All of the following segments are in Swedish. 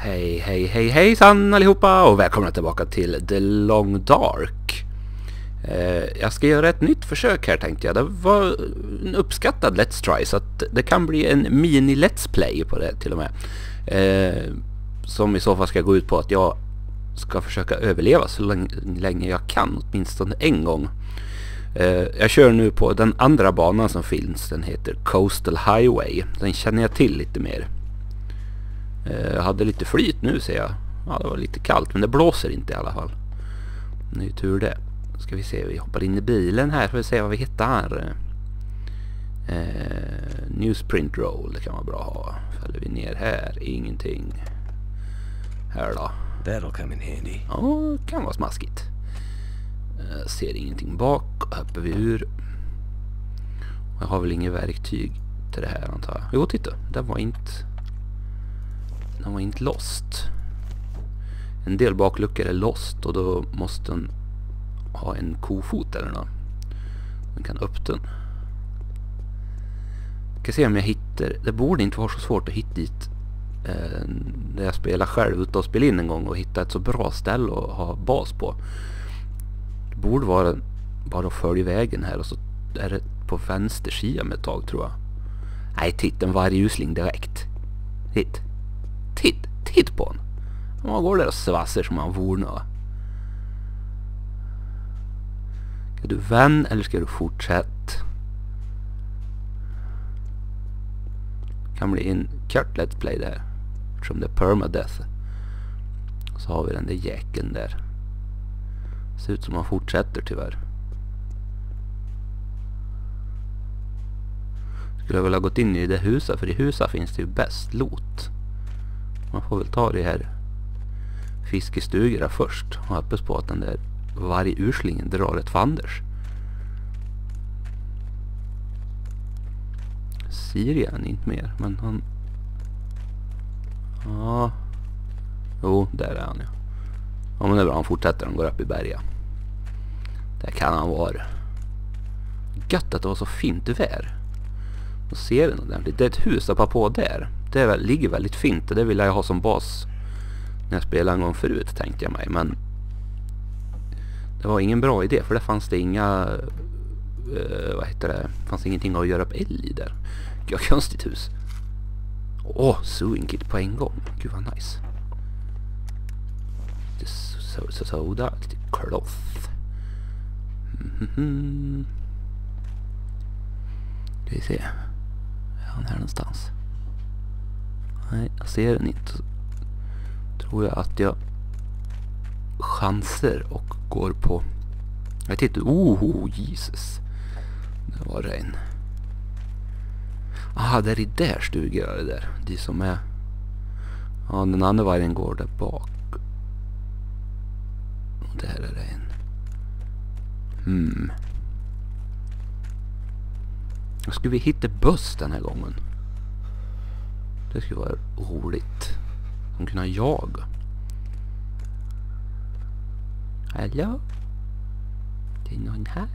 Hej, hej, hej, hejsan allihopa och välkomna tillbaka till The Long Dark. Jag ska göra ett nytt försök här tänkte jag. Det var en uppskattad Let's Try så att det kan bli en mini-Let's Play på det till och med. Som i så fall ska gå ut på att jag ska försöka överleva så länge jag kan, åtminstone en gång. Jag kör nu på den andra banan som finns, den heter Coastal Highway. Den känner jag till lite mer. Jag hade lite flyt nu ser jag. Ja, det var lite kallt men det blåser inte i alla fall. Det är ju tur det. Ska vi se, vi hoppar in i bilen här för att se vad vi hittar. Newsprint roll, det kan vara bra att ha. Fäller vi ner här, ingenting. Här då. That'll come in handy. Ja, kan vara smaskigt. Ser ingenting bak, hoppar vi ur. Jag har väl inget verktyg till det här antar jag. Jo, titta, den var inte lost. En del bakluckor är lost och då måste den ha en kofot eller något. Man kan öppna den. Jag ska se om jag hittar. Det borde inte vara så svårt att hitta dit. När jag spelar själv ute och spelar in en gång och hitta ett så bra ställe att ha bas på. Det borde vara bara att följa vägen här och så är det på vänster sida med ett tag tror jag. Nej, titta en vargusling direkt. Titt på den. Man går där och svassar som man vornar. Ska du vända eller ska du fortsätta? Kan bli en kort let's play där. Som det är permadeath. Så har vi den där jäkeln där. Ser ut som man fortsätter tyvärr. Skulle jag väl ha gått in i det huset. För i huset finns det ju bäst loot. Man får väl ta det här fiskestugorna först. Och hoppas på att den där vargurslingen drar ett fanders. Syrien inte mer. Men han... Ja. Jo, där är han ja. Ja men det är bra, han fortsätter. Han går upp i berga. Där kan han vara. Gött att det var så fint väder. Och ser den ordentligt. Det är ett hus uppe på där. Det ligger väldigt fint och det vill jag ha som bas när jag spelade en gång förut tänkte jag mig. Men det var ingen bra idé för det fanns det inga vad heter det? Fanns ingenting att göra upp eld i där. Gud, konstigt hus. Sewing kit på en gång. Gud vad nice. Lite soda, lite cloth. Ska vi se. Är han här någonstans? Nej, jag ser den inte. Tror jag att jag chanser och går på... Jag tittar... Jesus. Det var det en. Aha, det är i där stugan det där. De som är... Ja, den andra vargen går där bak. Och där är det en. Ska vi hitta buss den här gången? Det skulle vara roligt. De kunna jaga. Hallå? Det är någon här.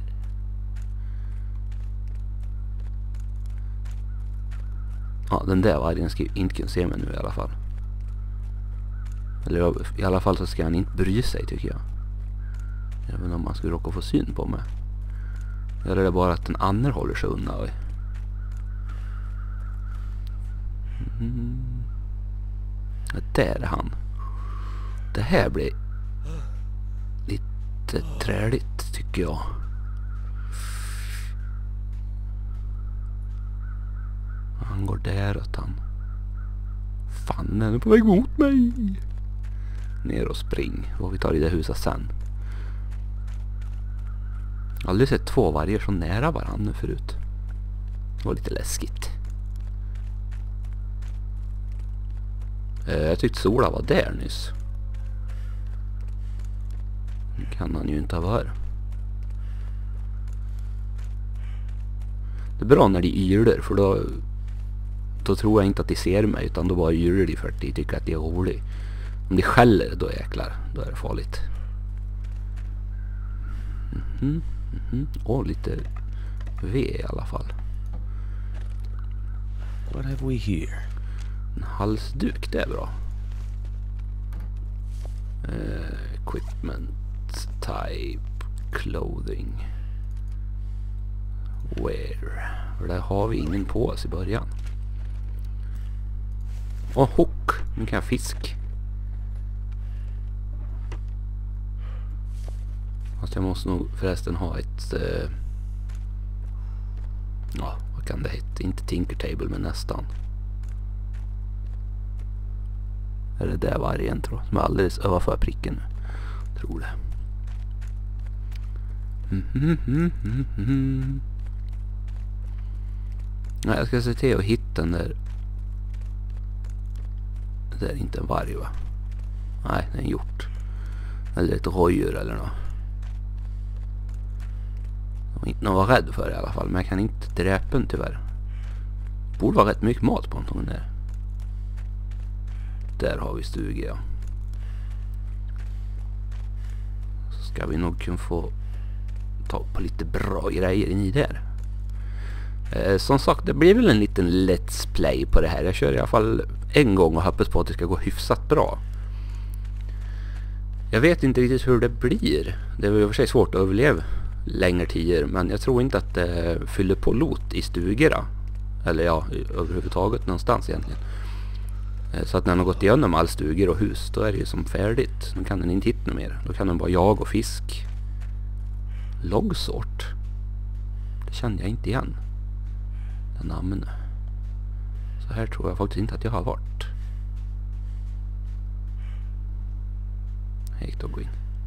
Ja, den där vargen ska inte kunna se mig nu i alla fall. Eller i alla fall så ska han inte bry sig tycker jag. Även om man skulle råka få syn på mig. Eller är det bara att den andra håller sig undan? Där är han. Det här blir lite träligt tycker jag. Han går däråt han. Fan, den är på väg mot mig. Ner och spring. Och vi tar i det huset sen. Jag har aldrig sett två vargar så nära varandra förut. Det var lite läskigt. Jag tyckte Sola var där nyss. Nu kan han ju inte ha varit. Det är bra när de ylar för då tror jag inte att de ser mig utan då bara ylar de för att de tycker att de är roliga. Om de skäller då jäklar, då är det farligt. Lite ved i alla fall. What have we here? En halsduk, det är bra. Equipment type clothing wear. För där har vi ingen på oss i början. Och hook. Nu kan jag fisk. Fast jag måste nog förresten ha ett ja, vad kan det heta? Inte Tinker Table, men nästan. Är det där vargen tror jag, som är alldeles överför pricken nu. Tror det. Nej, jag ska se till att hitta den där. Det är inte en varg, va? Nej, det är en hjort. Eller ett rådjur eller något. Jag var inte någon var rädd för i alla fall. Men jag kan inte dräpa den tyvärr. Borde vara rätt mycket mat på en där. Där har vi stuga, ja. Så ska vi nog kunna få ta på lite bra grejer in i där. Som sagt, det blir väl en liten let's play på det här. Jag kör i alla fall en gång och hoppas på att det ska gå hyfsat bra. Jag vet inte riktigt hur det blir. Det är i och för sig svårt att överleva längre tider, men jag tror inte att det fyller på lot i stugorna. Eller ja, överhuvudtaget någonstans egentligen. Så att när den har gått igenom all stugor och hus, då är det ju som färdigt. Då kan den inte hitta mer. Då kan den bara jaga och fisk. Logsort. Det kände jag inte igen. Den namnen. Så här tror jag faktiskt inte att jag har varit. Jag gick då gå in.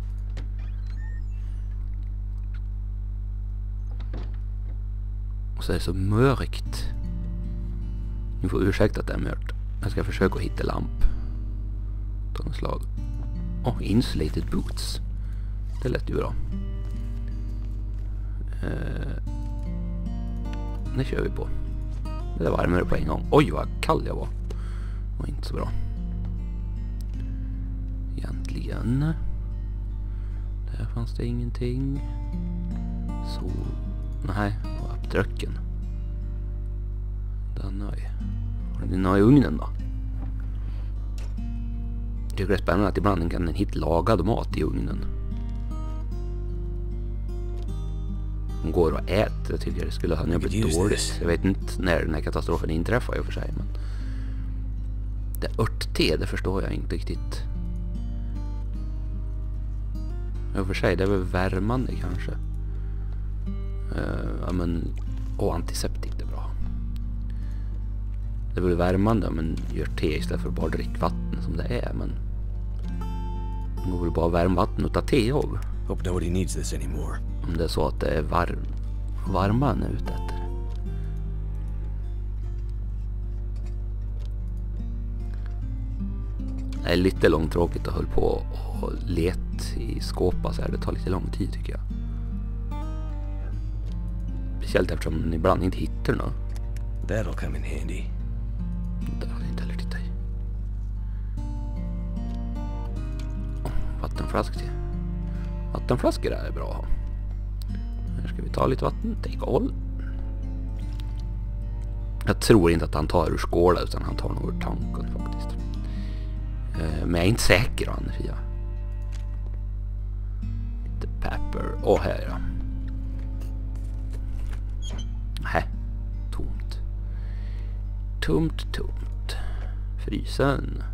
Och så är det så mörkt. Ni får ursäkta att det är mörkt. Jag ska försöka hitta lamp. Ta en slag. Insulated boots. Det lät ju bra. Det kör vi på. Det varmare på en gång. Oj, vad kall jag var. Det var inte så bra. Egentligen. Där fanns det ingenting. Så. Nej, det var uppdröcken. Den är. Har den i ugnen då? Jag tycker det är spännande att ibland kan den hitta lagad mat i ugnen. De går och äter. Jag tycker det skulle ha blivit dåligt. Jag vet inte när den här katastrofen inträffar i och för sig. Men det örtte, det förstår jag inte riktigt. I och för sig, det är väl värmande kanske. Ja men, antiseptik, det är bra. Det är väl värmande om man gör te istället för att bara dricka vatten som det är, men det går väl bara värmvatten och ta te av. Hope nobody needs this anymore. Om det är så att det är varma är ute efter. Det är lite långtråkigt att hålla på och let i skåpa så här. Det tar lite lång tid tycker jag. Speciellt eftersom man ibland inte hittar något. That'll come in handy. Det har jag inte heller tittat i. Vattenflaskor till. Vattenflaskor är bra att ha. Här ska vi ta lite vatten. Take all. Jag tror inte att han tar ur skåla utan han tar nog ur tanken faktiskt. Men jag är inte säker annars. Ja. Lite pepper. Här ja. Nej. Tomt. Tomt. Frysen.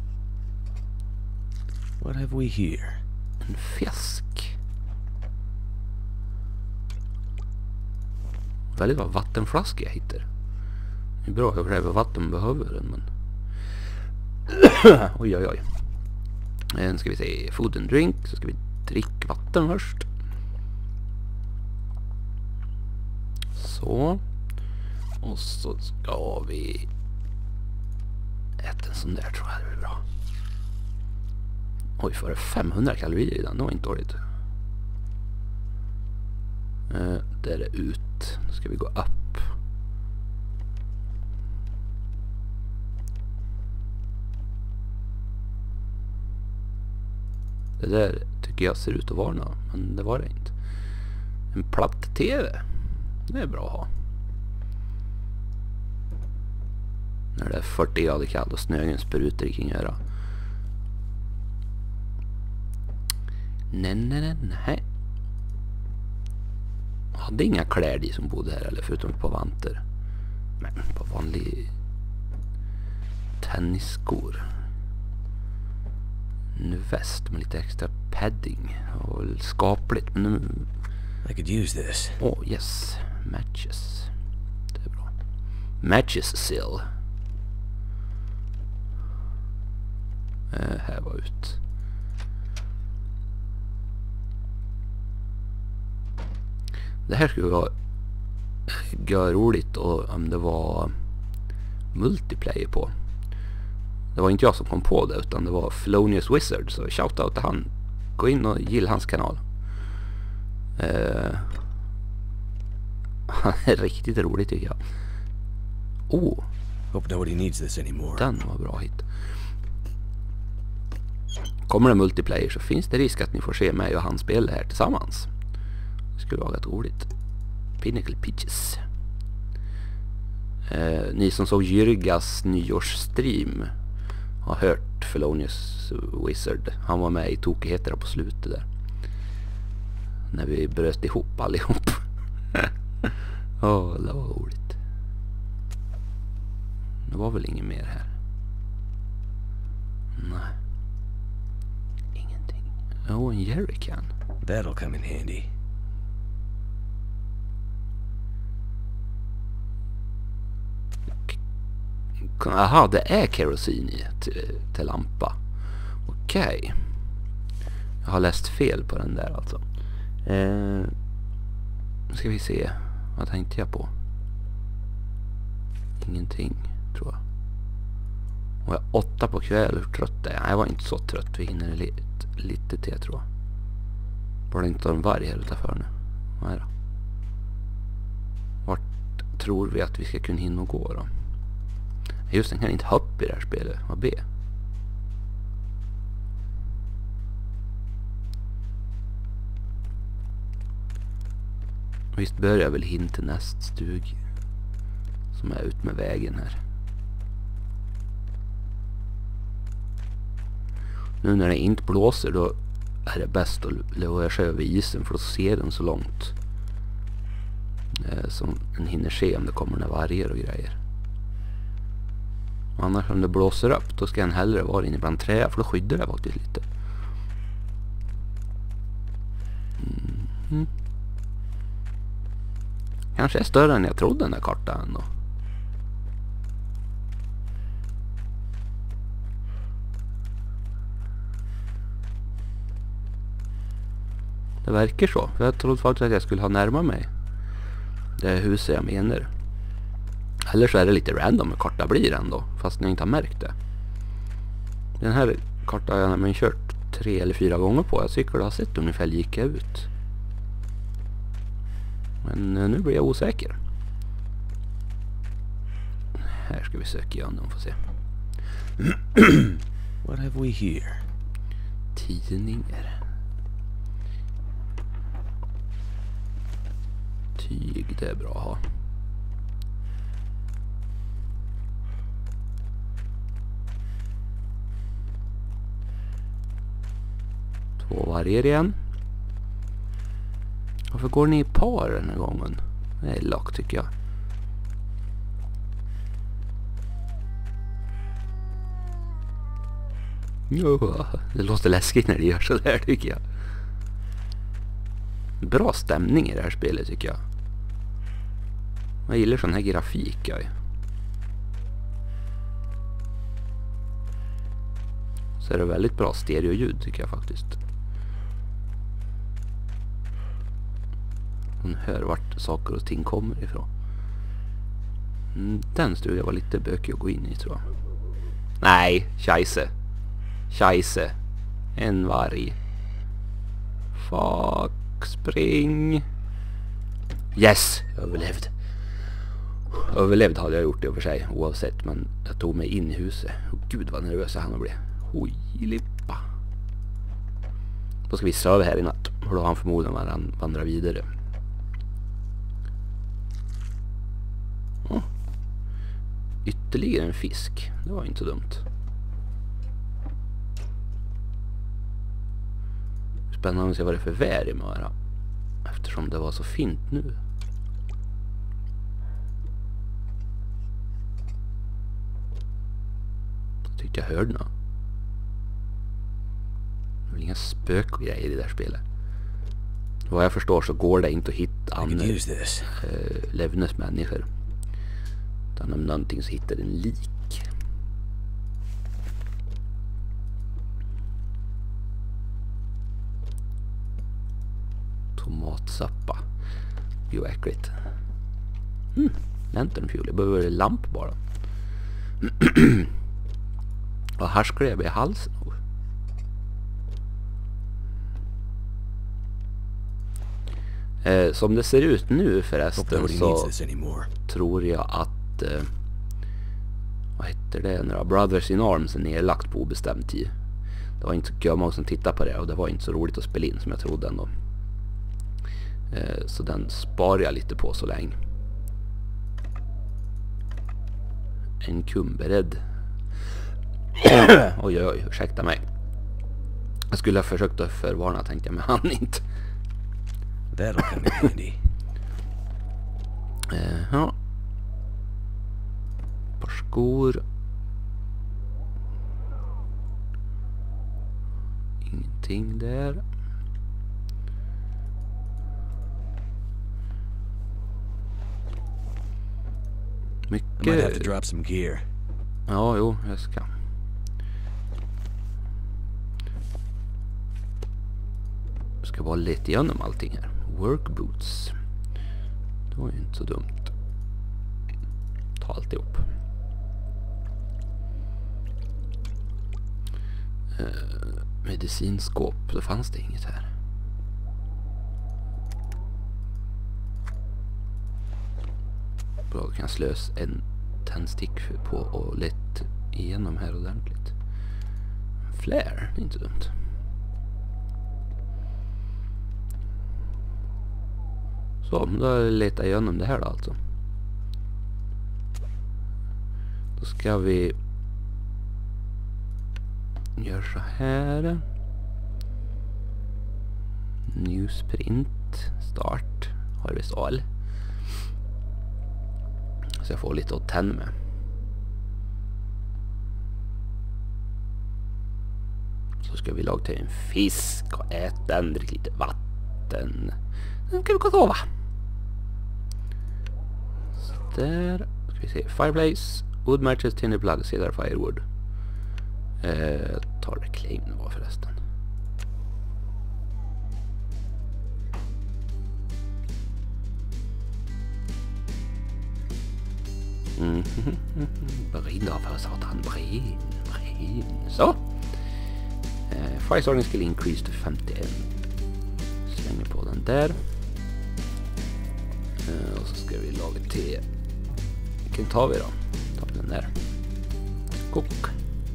What have we here? En fisk. Väldigt bra vattenflaska jag hittar. Det är bra att jag vatten behöver den, men oj. Nu ska vi se food and drink, så ska vi dricka vatten först. Så. Och så ska vi äta en sån där, tror jag det blir bra. Oj, för det 500 kalorier i den, det var inte dåligt. Där är det ut. Nu ska vi gå upp. Det där tycker jag ser ut att vara, men det var det inte. En platt tv. Det är bra att ha. När det är 40 grader kallt och snögen sprutar kring öra. Nej. Hade inga kläder som bodde här eller förutom ett par vanter. Men på vanlig tennisskor. En väst med lite extra padding och skapligt. Men nu... I could use this. Oh yes, matches. Det är bra. Matches sill. Här var ut. Det här skulle vara roligt om det var multiplayer på. Det var inte jag som kom på det utan det var Felonious Wizard, så shoutout till han. Gå in och gilla hans kanal. Han är riktigt rolig tycker jag. Hope nobody needs this anymore. Den var bra hit. Kommer det multiplayer så finns det risk att ni får se mig och han spela här tillsammans. Det skulle vara rätt roligt. Pinnacle Pitches. Ni som såg Jyrgas nyårsstream har hört Felonious Wizard. Han var med i tokigheterna på slutet där. När vi bröt ihop allihop. Det var roligt. Det var väl inget mer här. Nej. Ingenting. En jerrycan. That'll come in handy. Aha, det är kerosin i till lampa. Okej. Jag har läst fel på den där alltså. Nu ska vi se. Vad tänkte jag på? Ingenting, tror jag. Och jag 8 på kväll. Hur trött är jag? Jag var inte så trött. Vi hinner lite till, tror jag. Var det inte en varg här utanför nu? Nej då. Vart tror vi att vi ska kunna hinna gå då? Just den kan inte hoppa i det här spelet. Vad B? Visst börjar jag väl hinna till nästa stug som är ut med vägen här. Nu när det inte blåser då är det bäst att låta sig över isen för att se den så långt som en hinner se om det kommer några vargar och grejer. Annars om det blåser upp då ska en hellre vara inne bland träd för då skyddar det faktiskt lite. Kanske är större än jag trodde den där kartan ändå. Det verkar så. För jag trodde faktiskt att jag skulle ha närmat mig det huset jag menar. Eller så är det lite random hur karta blir ändå. Fast jag inte har märkt det. Den här kartan har jag nämligen kört 3 eller 4 gånger på. Jag tycker det har sett ungefär lika ut. Men nu blir jag osäker. Här ska vi söka igenom och få se. What have we here? Tidningar. Tyg, det är bra att ha. Två vargar igen. Varför går ni i par den här gången? Det är lack tycker jag. Jo, det låter läskigt när det gör så där tycker jag. Bra stämning i det här spelet tycker jag. Jag gillar sån här grafik jag. Så är det väldigt bra stereoljud tycker jag faktiskt. Man hör vart saker och ting kommer ifrån. Den stugan var lite bökig att gå in i tror jag. Nej, scheisse. En varg. Fuck, spring. Yes, jag överlevde. Överlevd hade jag gjort det i och för sig oavsett, men jag tog mig in i huset. Och gud vad nervös jag hann att bli. Hojlippa. Då ska vi sova här i natt. Och då har han förmodligen vandra vidare. Ytterligare en fisk. Det var inte dumt. spännande att se vad det är för väder imorgon. Eftersom det var så fint nu. Jag tyckte jag hörde något. Det är inga spök och grejer i det här spelet. Vad jag förstår så går det inte att hitta andra levnes människor. Utan om någonting så hittar en lik. Tomatsoppa. Jo, äckligt. Lantern fuel. Jag behöver lamp bara. Och härskrev i halsen. Som det ser ut nu förresten så tror jag att vad heter det när Brothers in Arms är nedlagt på obestämd tid. Det var inte så många som tittade på det och det var inte så roligt att spela in som jag trodde ändå. Så den sparar jag lite på så länge. En kumberedd. Oj, ursäkta mig. Jag skulle ha försökt att förvarna tänkte jag, men han inte. That'll come in handy. Ja. Ett par skor. Ingenting där. Mycket. I might have to drop some gear. Ja, jo, jag ska. Jag ska bara leta igenom allting här. Work boots. Det var ju inte så dumt. Ta alltihop. Medicinskåp. Då fanns det inget här. Bra, då kan jag slösa en tändstick på och lätt igenom här ordentligt. Flare, det är inte dumt. Så, då letar jag igenom det här då alltså. Då ska vi göra så här. Newsprint. Start. Harvest all. Så jag får lite att tända med. Så ska vi laga till en fisk och äta den, dricka lite vatten. Sen ska vi gå och sova. Så där ska vi se. Fireplace, wood matches, tinder plug, cedar, firewood. Tar det claim nu var förresten. Brinn då för satan, brinn. Så. Fire starting skill increase to 51. Slänger på den där. Och så ska vi laga te. Vilken tar vi då? Tar vi den där. Kok.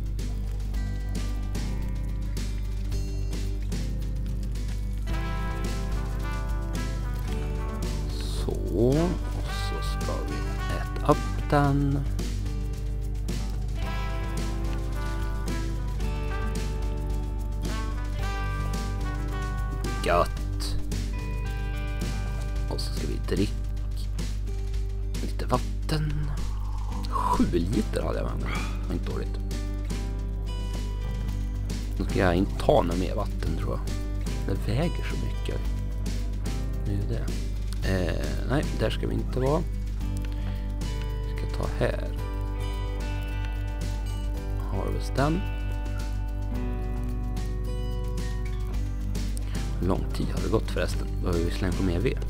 Så. Och så ska vi äta upp den. Gött. Och så ska vi dricka lite vatten. 7 liter hade jag med mig. Det var inte dåligt. Nu ska jag inte ta något mer vatten tror jag. Det väger så mycket. Nu är det. Nej, där ska vi inte vara. Vi ska ta här. Harvest den. Hur lång tid har det gått förresten? Behöver vi slänga på mer ved?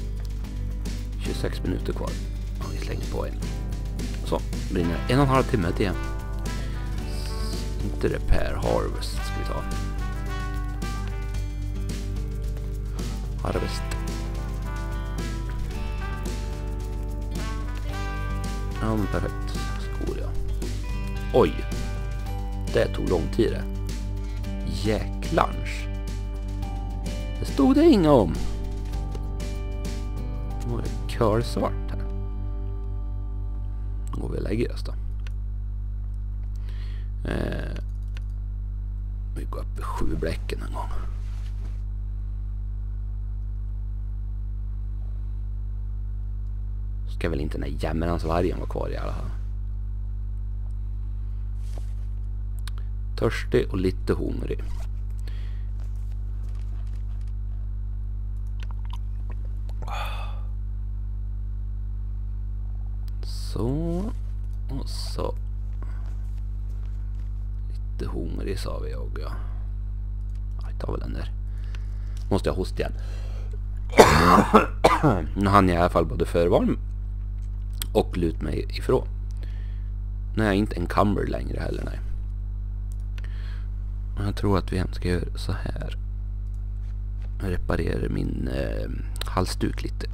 26 minuter kvar. Ja, vi slänger på en. Så, brinner 1,5 timme till. Inte repair, harvest ska vi ta. Harvest. Ja, men perfekt. Skor, ja. Oj. Det tog lång tid det. Jäklans. Det stod det inga om. Nu är det kölsvart här. Nu går vi och lägger oss då. Vi går upp i 7 bläcken en gång. verkar väl inte när jämmerans vargen var kvar i alla fall. Törstig och lite hungrig. Så. Och så. Lite hungrig sa vi och ja. Jag tar väl den där. Måste jag hosta igen. Nu hann jag i alla fall både förvarm och lut mig ifrån. Nu är jag inte en camber längre heller, nej. Jag tror att vi hem ska göra så här. Jag reparerar min halsduk lite.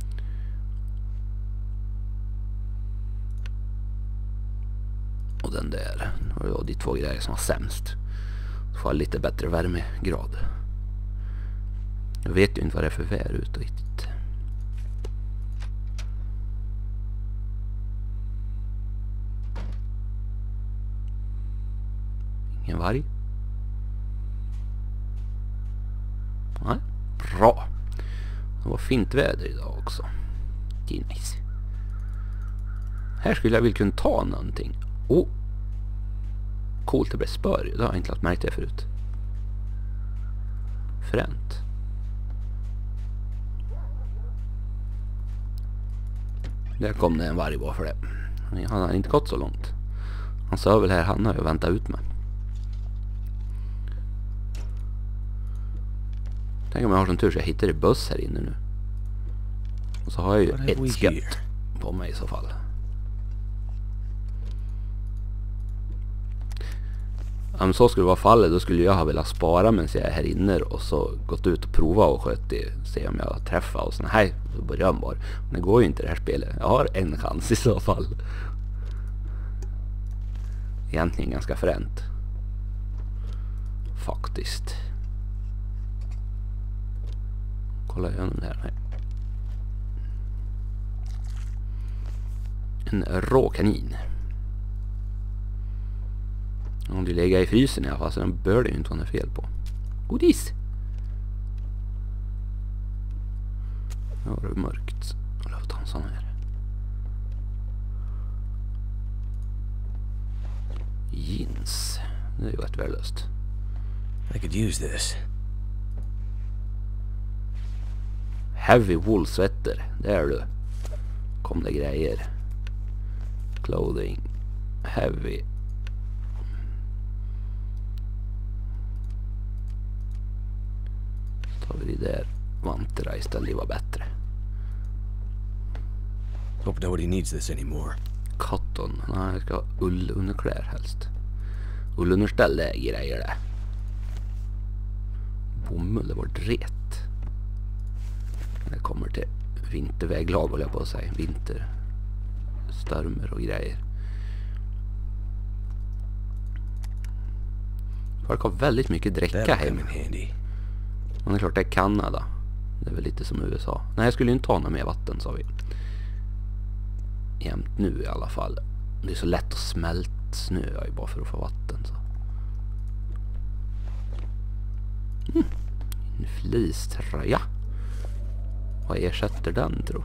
Och den där. Och det var de två grejer som var sämst. Så får jag lite bättre värmegrad. Jag vet ju inte vad det är för väder ut och hit. Ingen varg. Nej, bra. Det var fint väder idag också. Det är nice. Här skulle jag vilja kunna ta någonting. Oh. Coolt, det blev spör. Det har jag inte lagt märkt det förut. Fränt. Där kom det en varg bara för det. Han har inte gått så långt. Han sa väl här, han har ju väntat ut mig. Tänk om jag har sån tur så jag hittar en buss här inne nu. Och så har jag ju ett skött på mig i så fall. Om så skulle vara fallet, då skulle jag ha velat spara medan jag är här inne och så gått ut och prova och sköt det, se om jag träffar och såna här, så börjar jag bara. Men det går ju inte det här spelet. Jag har en chans i så fall. Egentligen ganska fränt. Faktiskt. Kolla igenom det här. En rå kanin. Om du lägger i frysen i alla fall, så den bör det ju inte vara något fel på. Godis! Nu var det mörkt. Jag vill ta en sån här. Jeans. Det är ju rätt värdelöst. I could use this. Heavy wool sweater. Där du. Kom det grejer. Clothing. Heavy. Så tar vi det där. Vanterna istället, det var bättre. Hope nobody needs this anymore. Cotton. Nej, jag ska ha ullunderkläder helst. Ullunderställ är grejer det. Bomull, det var dret. När det kommer till vinterväglag, håller jag på att säga. Vinterstormar och grejer. Folk har väldigt mycket dricka hem. Men det är klart det är Kanada. Det är väl lite som USA. Nej, jag skulle ju inte ta något mer vatten, sa vi. Jämt nu i alla fall. Det är så lätt att smälta snö bara för att få vatten. Så. En fleecetröja. Vad ersätter den, tror?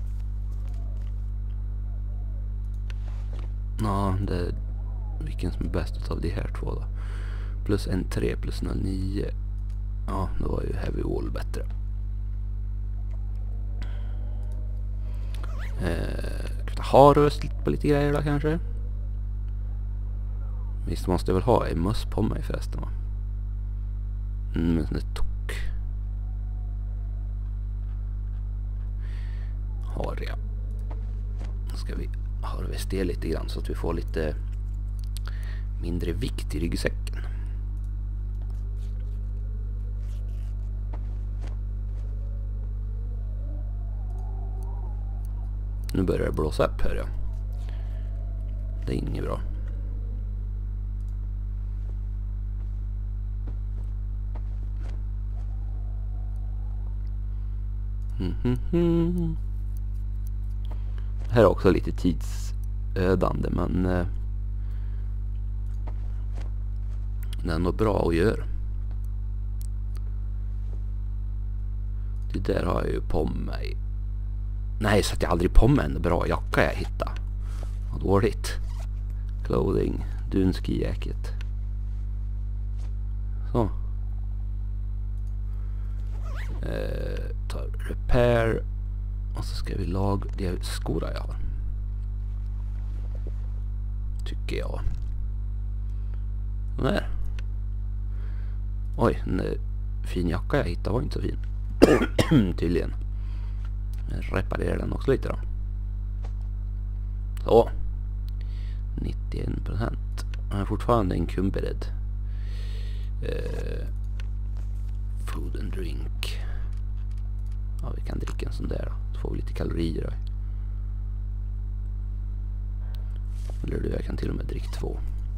Ja, det är vilken som är bäst av de här två då. Plus en 3 plus 09. Ja, då var ju heavy wool bättre. Har röst på lite grejer då kanske. Visst måste jag väl ha en möss på mig förresten, va? Men det är tok. Har jag. Nu ska vi harvestera lite grann så att vi får lite mindre vikt i ryggsäcken. Nu börjar det blåsa upp, hör jag. Det är inget bra. Det här är också lite tidsödande, men det är nog bra att göra. Det där har jag ju på mig Nej, så att jag aldrig på mig en bra jacka jag hittade. Vad dåligt. Clothing. Dunski jacket. Så. Tar repair. Och så ska vi laga de skorna jag har. Tycker jag. Där. Oj, den där fin jacka jag hittade var inte så fin. Tydligen. Jag reparerar den också lite då. Så. 91%. Jag är fortfarande en kumbered. Food and drink. Ja, vi kan dricka en sån där då. Så får vi lite kalorier då. Eller du, jag kan till och med dricka 2.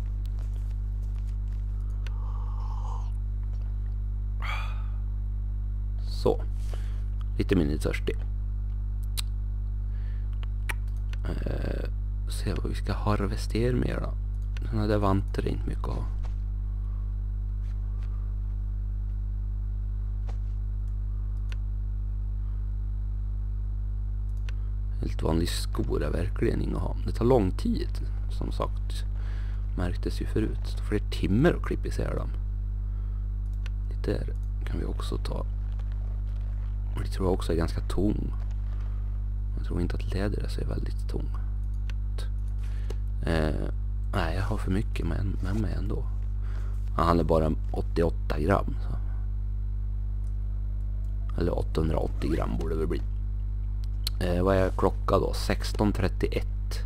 Så. Lite mindre törstig. Se vad vi ska harvestera mer då. Såna där vantar är inte mycket att ha. Helt vanlig skor är verkligen inget att ha. Det tar lång tid, som sagt. Märktes ju förut. Det får fler timmar att klippa isär dem. Det där kan vi också ta. Och det tror jag också är ganska tung. Jag tror inte att lädret är väldigt tung. Nej, jag har för mycket med mig ändå. Han är bara 88 gram. Så. Eller 880 gram borde det bli. Vad är klockan då? 16:31.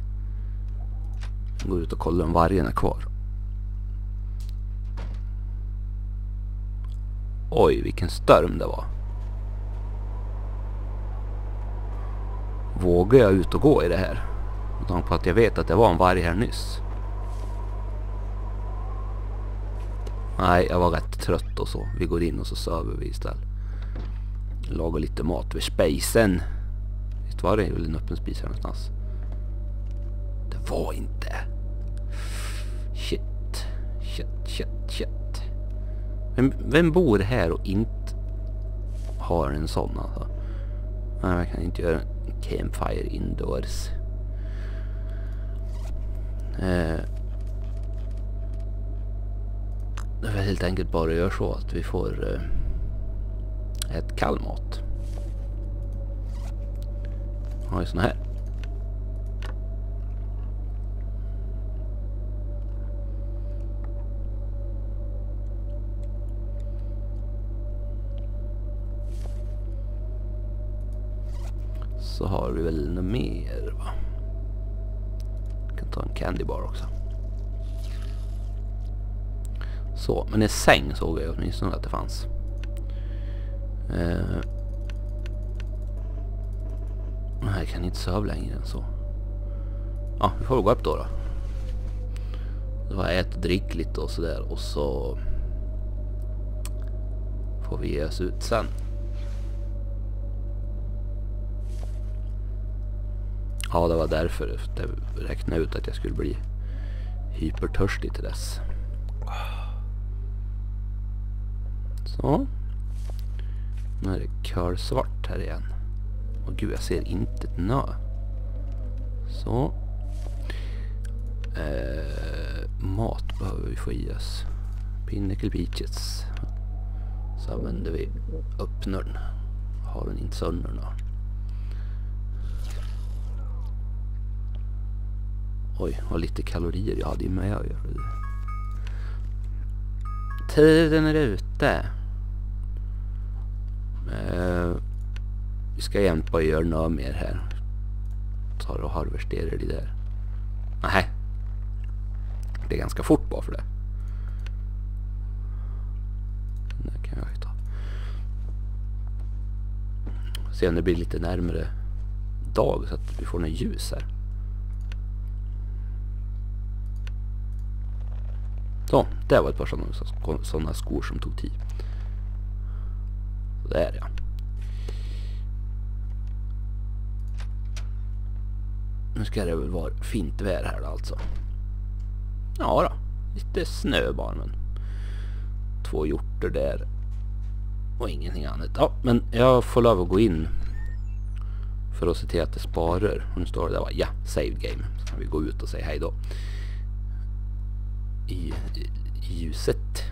Går ut och kollar om vargen är kvar. Oj, vilken storm det var. Vågar jag ut och gå i det här? Med tanke på att jag vet att det var en varg här nyss. Nej, jag var rätt trött och så. Vi går in och så söver vi istället. Lagar lite mat vid spisen. Visst var det väl en öppen spis här någonstans? Det var inte. Shit. Vem bor här och inte har en sån alltså? Nej, jag kan inte göra en campfire indoors. Det är helt enkelt bara att göra så att vi får ett kall mat. Har ju såna här. Så har vi väl något mer, va? Jag kan ta en candy bar också. Så, men en säng såg jag åtminstone att det fanns. Jag kan inte sova längre än så. Ja, vi får gå upp då. Det var ät och drick lite och sådär. Och så får vi ge oss ut sen. Ja, det var därför jag räknade ut att jag skulle bli hypertörstig till dess. Så. Nu är det kölsvart här igen. Och gud, jag ser inte ett nö. Så. Mat behöver vi få i oss. Pinnacle Beaches. Så använder vi öppnaren. Har den inte sönder då. Oj, vad lite kalorier jag hade med att göra det. Tiden är ute. Vi ska jämt bara göra något mer här. Tar och harvesterar det där. Nej. Det är ganska fort bara för det. Det kan jag ta. Se om det blir lite närmare dag så att vi får något ljus här. Så, det var ett par sådana skor som tog tid. Så där ja. Nu ska det väl vara fint väder här då, alltså. Ja då, lite snö bara, men 2 hjorter där och ingenting annat. Ja, men jag får lov att gå in för att se till att det sparar. Och nu står det där, ja, save game. Så kan vi gå ut och säga hej då. I ljuset.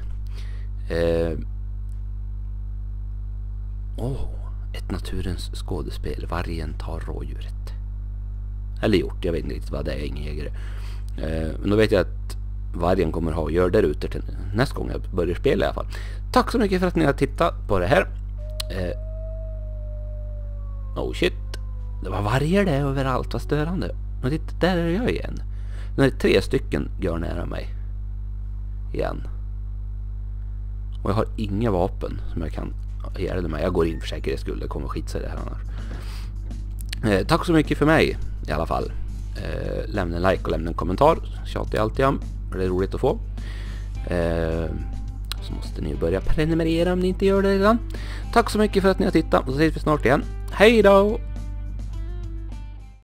Ett naturens skådespel. Vargen tar rådjuret. Eller gjort, jag vet inte riktigt vad det är, ingen jägare. Men då vet jag att vargen kommer ha att göra där ute till nästa gång jag börjar spela i alla fall. Tack så mycket för att ni har tittat på det här. Oh shit. Det var vargar där överallt, vad störande. Och titta, där är jag igen. Nu är det 3 stycken går nära mig. Igen. Och jag har inga vapen som jag kan göra det med. Jag går in för säkerhets skull, det kommer skit sig det här annars. Tack så mycket för mig i alla fall. Lämna en like och lämna en kommentar. Tjatar jag alltid om. Det är roligt att få. Så måste ni börja prenumerera om ni inte gör det redan. Tack så mycket för att ni har tittat. Och så ses vi snart igen. Hej då!